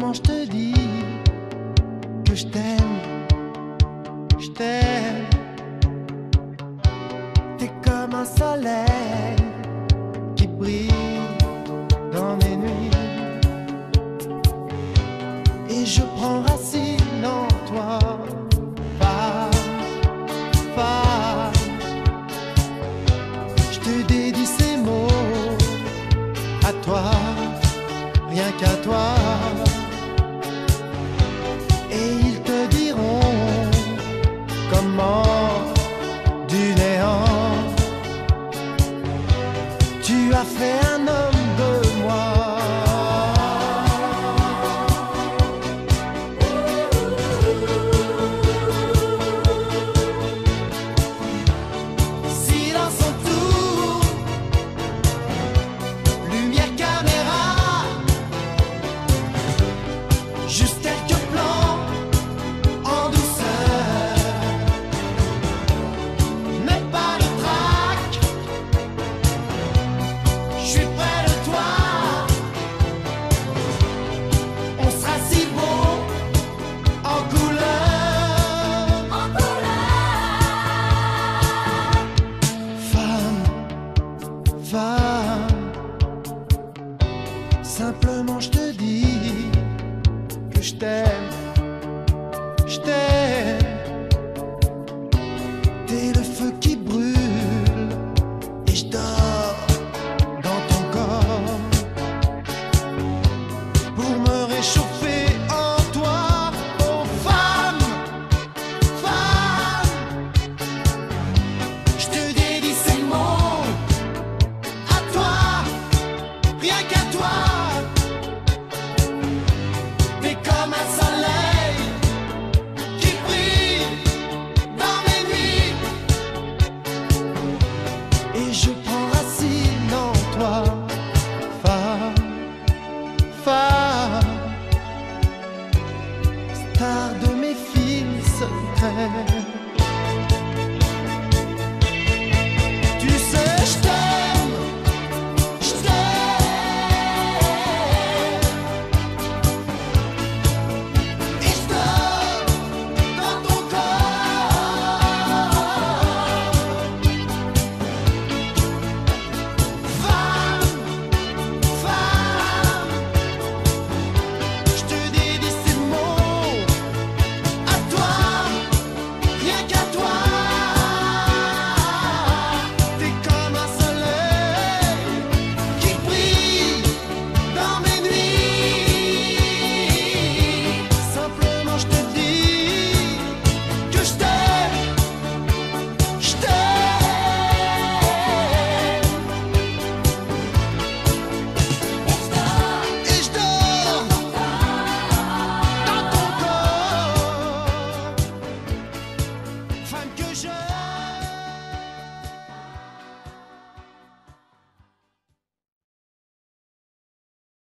Simplement je te dis que je t'aime, je t'aime. T'es comme un soleil qui brille dans mes nuits, et je prends racine en toi. Je te dédie ces mots à toi, rien qu'à toi. Et ils te diront comment du néant tu as fait un homme de moi. Juste quelques plans en douceur, mais pas de trac. Je suis près de toi, on sera si beau en couleur, en couleur. Femme, femme, simplement je te dis que je t'aime, je t'aime. T'es le feu qui brûle et je dors dans ton corps pour me réchauffer en toi. Oh femme, femme, je te dédie ces mots à toi, rien qu'à toi. Comme un